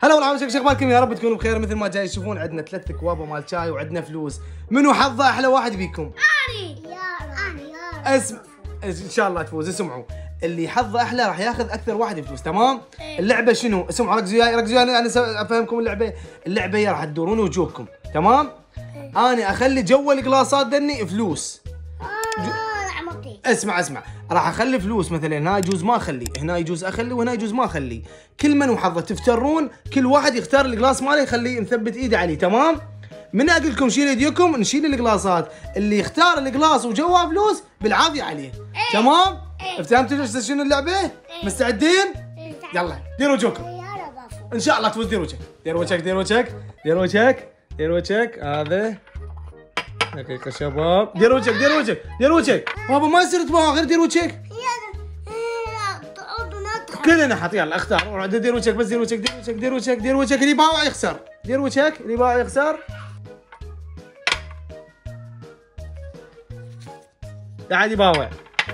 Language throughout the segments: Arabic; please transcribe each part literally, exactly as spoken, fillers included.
هلا والله عاوشك، شو اخباركم؟ يا رب تكونوا بخير. مثل ما جاي تشوفون عندنا ثلاث اكواب مال شاي وعندنا فلوس. منو حظه احلى واحد فيكم؟ اني يا اني يا اسم ان شاء الله تفوز. اسمعوا، اللي حظه احلى راح ياخذ اكثر واحد فلوس، تمام؟ اللعبه شنو؟ اسمعوا، ركزوا وياي ركزوا وياي، انا افهمكم اللعبه. اللعبه هي راح تدورون وجوهكم، تمام؟ انا اخلي جو القلاصات ذني فلوس. اسمع اسمع، راح اخلي فلوس، مثلا هنا يجوز ما اخلي، هنا يجوز اخلي، وهنا يجوز ما اخلي. كل من وحظه تفترون، كل واحد يختار القلاص ماله يخليه مثبت ايده عليه، تمام؟ من اقول لكم شيلوا ايديكم نشيل القلاصات، اللي يختار القلاص وجواه فلوس بالعافيه عليه، إيه. تمام؟ إيه. فهمتوا شنو اللعبه؟ إيه. مستعدين؟ إيه. يلا ديروا وجهكم ان شاء الله تفوز. دير وجهك دير وجهك دير وجهك دير وجهك دير وجهك. هذا دقيقة شباب، دير وجهك دير وجهك دير وجهك. بابا ما يصير تبغى غير دير وجهك. كلنا حط. يلا اختار، دير وجهك بس، دير وجهك دير وجهك دير وجهك دير وجهك. اللي باوع يخسر. دير وجهك، اللي باوع يخسر. لا حد يباوع،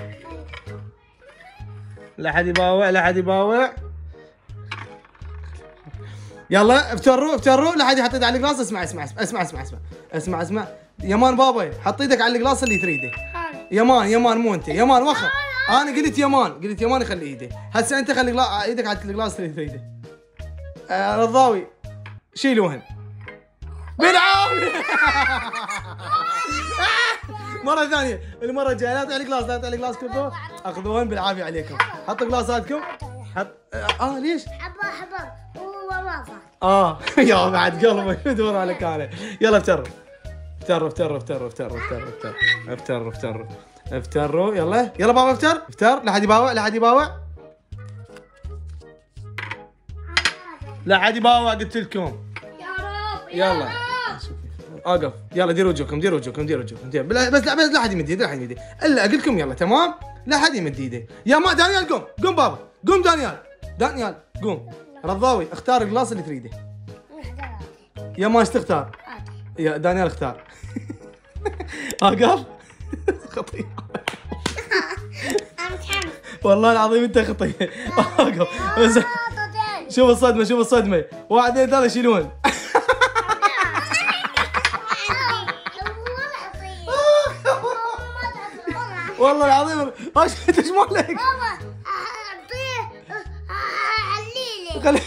لا حد يباوع، لا حد يباوع. يلا افتروا افتروا، لا حد يحط ايده على القلاص. اسمع اسمع اسمع اسمع اسمع اسمع اسمع اسمع يمان بابا، حط ايدك على القلاص اللي تريده. يمان يمان مو انت، يمان وخر. انا قلت يمان قلت يمان يخلي ايده. هسه انت خلي ايدك على القلاص اللي تريده. آه رضاوي شيلوهن بالعافيه. مرة ثانية، المرة الجاية لا تعلي قلاص، لا تعلي قلاص كله، اخذوهن بالعافية عليكم. حطوا قلاصاتكم. حط اه ليش؟ حبه حبه هو ما فاك. اه يا بعد قلبي يدور على كانه. يلا افتروا افتروا افتروا افتروا افتروا افتروا افتروا افتروا افتروا. يلا يلا بابا افتر افتر. لا حد يباوع، لا حد يباوع، لا حد يباوع قلت لكم. يا رب يلا اوقف. يلا ديروا وجهكم ديروا وجهكم ديروا وجهكم ديروا. بس لا بس لا حد يمد ايده، لا حد يمد ايده الا اقول لكم. يلا تمام، لا حد يمد ايده. يا ما دانيال قوم قوم بابا قوم. دانيال دانيال قوم. رضاوي اختار القلاص اللي تريده. يا ما ايش تختار؟ يا دانيال اختار. اوقف. خطيه والله العظيم انت خطيه. اوقف بس. شوف الصدمه شوف الصدمه. واحد اثنين ثلاثه شيلون. والله العظيم ايش انت ايش مالك؟ بابا اعطيه حليلي. خلي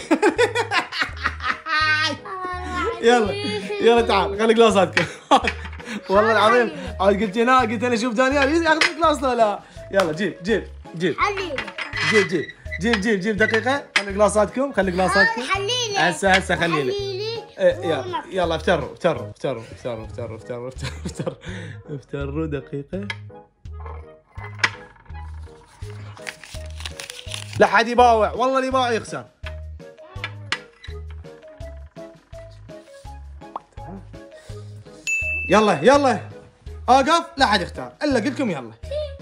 يلا يلا تعال خلي قلاصاتكم. والله العظيم عاد قلت هنا، قلت انا شوف دانيال ياخذ قلاص. لا لا يلا جيب جيب جيب حليلي. جيب جيب جيب جيب جيب دقيقة. خلي قلاصاتكم خلي قلاصاتكم. حليلي هسه هسه خلي لي. حليلي. يلا يلا افتروا افتروا افتروا افتروا افتروا افتروا افتروا افتروا دقيقة. لا حد يباوع، والله اللي يباوع يخسر. يلا يلا اوقف. لا حد يختار الا قلت لكم. يلا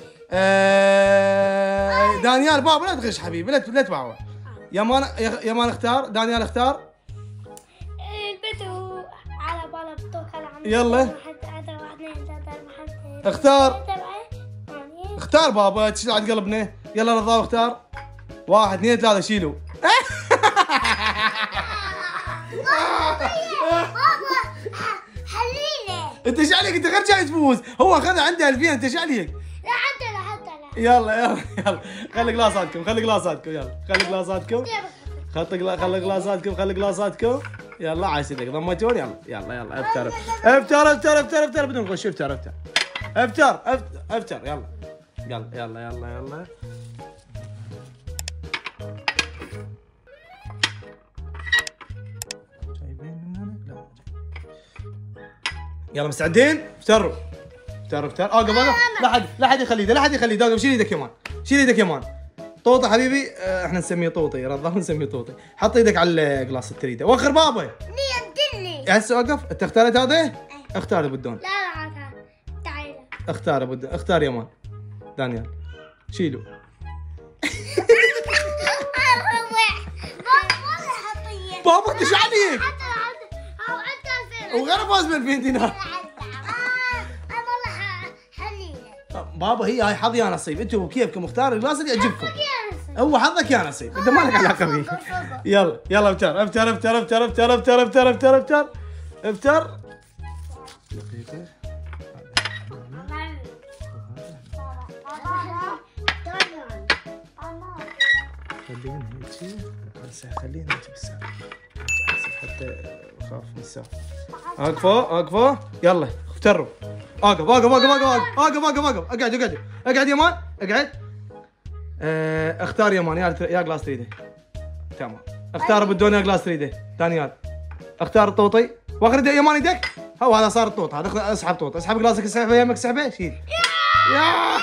آه دانيال بابا لا تغش حبيبي، لا لا تباوع. يمان يمان اختار. دانيال اختار. البدو على باله بتوكل على. يلا اختار اختار بابا تشعل قلبنا. يلا رضا اختار. واحد اثنين ثلاثة شيلوا. بابا حليلي. انت ايش عليك؟ انت غير جاي تفوز، هو اخذها عنده ألفين، انت ايش عليك؟ لا حتى لا حتى لا. يلا يلا يلا خلي قلاصاتكم خلي قلاصاتكم. يلا خلي قلاصاتكم خلي خلي قلاصاتكم خلي قلاصاتكم. يلا عايز ايدك ضمتون. يلا يلا يلا افتر افتر افتر افتر افتر بدون غش. افتر افتر افتر افتر افتر. يلا يلا يلا يلا يلا يلا مستعدين؟ افتروا افتروا افتروا. اوقف اوقف. لا حد لا حد يخلي ايده، لا حد يخلي ايده. اوقف. شيل ايدك يمان، شيل ايدك يمان. طوطي حبيبي. اه احنا نسميه طوطي، رضا نسميه طوطي. حط ايدك على القلاص التريده. وخر بابا. ليه دلي. هسه اوقف. انت اختارت هذا؟ اختار بدون. لا لا تعال. اختار بدون. اختار يمان. دانيال شيلوا. بابا انت ايش عليك؟ وغير فاز ب ألفين دينار. بابا هي هاي حظي انا نصيب، انتم كيفكم اختاروا القلاص اللي يعجبكم. هو حظك يا نصيب، انت ما لك علاقه فيه. يلا يلا ابتر ابتر ابتر ابتر ابتر ابتر ابتر ابتر ابتر ابتر. دقيقة. خلينا هيك هسه خلينا هيك بالساعة حتى اخاف من الساعة. اقفوا اقفوا يلا افتروا. اقف اقف اقف اقف اقف اقف اقف اقعد اقعد اقعد يمان اقعد. اه اختار يمان يا يا جلاس تريده. تمام اختار بدون يا جلاس تريده. دانيال اختار الطوطي واخر يمان يدك. هو هذا صار الطوط هذا. اسحب طوط اسحب جلاسك اسحبه يمك اسحبه شيل. يا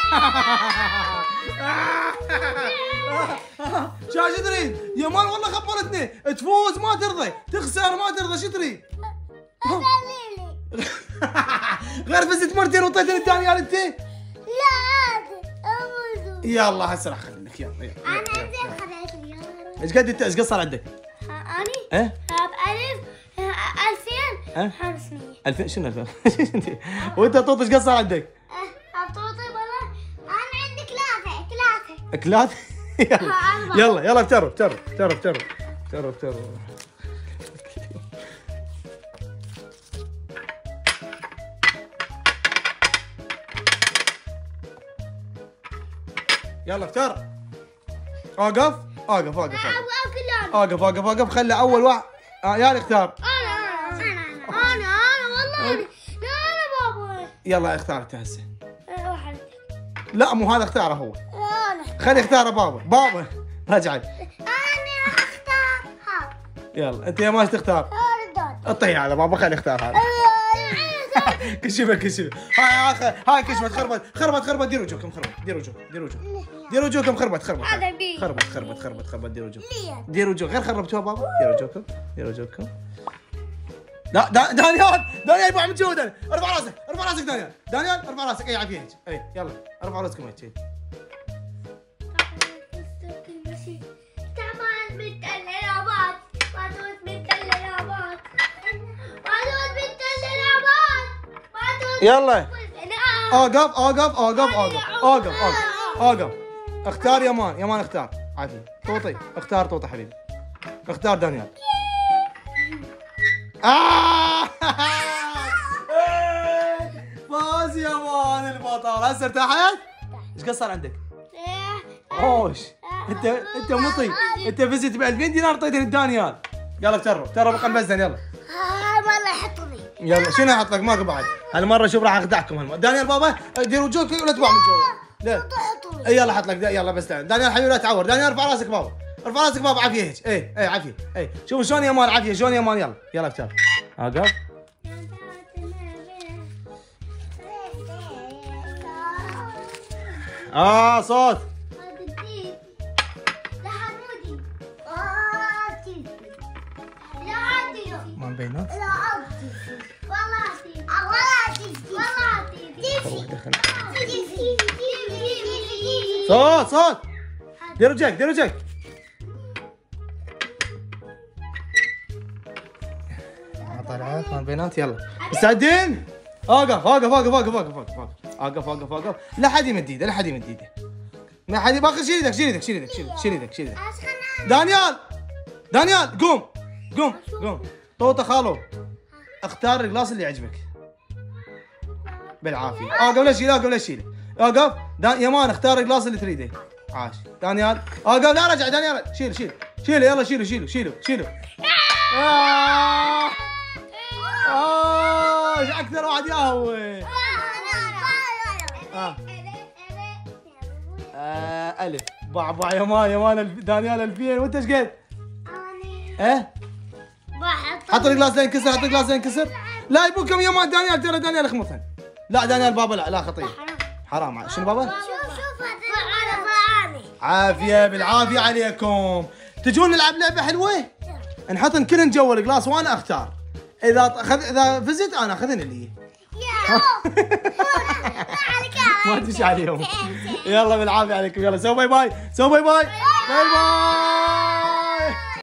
شو تريد؟ يا مان والله خبرتني تفوز ما ترضى تخسر ما ترضى شو تريد؟ غير فزت مرتين وطيتني الدانيال انت؟ لا عادي. يلا هسه راح اخليك يلا يلا. انا زين خذيت لي. ايش قد انت ايش قد صار عندك؟ اني؟ ايه؟ بألف ألفين اه؟ وخمسمية. ألفين شنو ألفين؟ وانت طوط ايش قد صار عندك؟ طوطي والله انا عندي ثلاثة ثلاثة. اكلات؟ يلا يلا يلا افتروا افتروا افتروا افتروا افتروا افتروا. يلا افتر. اوقف اوقف اوقف اوقف اوقف اوقف خلي اول واحد. آه يا اختار. انا انا انا انا انا والله لا انا بابا. يلا اختار انت هسه. واحد. لا مو هذا اختاره هو. انا. خلي اختاره بابا بابا رجعي. انا اختار هذا. يلا انت يا ماش تختار. هذا. اطي هذا بابا خلي اختار هذا. كشفه كشفه. هاي اخر هاي كشفت خربت خربت خربت. ديروا وجهكم خربت ديروا وجهكم ديروا وجهكم ديروا وجهكم خربت خربت هذا بي. خربت خربت خربت خربت. ديروا وجهكم ديروا وجهكم غير خربتوها بابا. ديروا وجهكم ديروا وجهكم. لا دا دانيال دانيال ابو عم تجود. ارفع راسك ارفع راسك دانيال دانيال ارفع راسك. اي عافيه هيك اي يلا ارفع راسكم هيك. تعال بنت اللعبات وادوس بنت اللعبات وادوس بنت اللعبات وادوس. يلا اوقف اوقف اوقف اوقف اوقف اوقف اوقف. اختار يمان يمان اختار. عافيه طوطي اختار طوطي حبيبي. اختار دانيال. آه فاز يا مان البطل. هسه ارتحت؟ ايش قد صار عندك؟ اوش انت انت مطي انت فزت ب ألفين دينار طيتني الدانيال. يلا افتروا افتروا بقى مبزن يلا. هاي والله يحطني. يلا شنو احط لك ماكو بعد. هالمره شوف راح اخدعكم هالمره. دانيال بابا دير وجهك ولا تبع من جوا. لا اي يلا حط لك يلا بس دانيال حبيبي لا تعور. دانيال ارفع راسك بابا ارفع راسك بابا. عافيه هيك اي اي عافيه اي. شوف شلون يا مان عافيه شلون يا مان. يلا يلا افتر. اوقف. اه صوت. ما مبينات؟ لا عطي والله عطي والله عطي صوت صوت. دير وجهك دير وجهك. طلعت ما بينات. يلا مستعدين؟ اوقف اوقف اوقف اوقف اوقف اوقف اوقف اوقف اوقف. لا حد يمد ايده لا حد يمد ايده. ما حد باخر. شيل ايدك شيل ايدك شيل ايدك شيل ايدك شيل ايدك. دانيال دانيال قوم قوم قوم. طوطه خالو اختار الجلاس اللي يعجبك بالعافيه. اوقف لا شيله اوقف لا شيله اوقف. يمان اختار الجلاس اللي تريده. عاش دانيال اوقف. لا رجع دانيال شيل شيل شيله يلا شيله شيله شيله شيله. آه آه ايش اكثر واحد ياهوي. آه. آه ألف بعبع يمان يمان دانيال ألفين. وأنت إيش قد؟ إيه؟ حط الجلاس لا ينكسر حط الجلاس لا ينكسر. لا يبوكم يمان دانيال ترى دانيال يخمطها. لا دانيال بابا لا لا خطير حرام. شنو بابا؟ شوف شوف هذا عافية بالعافية عليكم. تجون نلعب لعبة حلوة؟ نحط كلن جوا الجلاس وانا اختار. اذا اخذ اذا فزت انا اخذني اللي ما تدش عليهم. يلا بالعافية عليكم. يلا سووا باي باي سووا باي باي باي باي.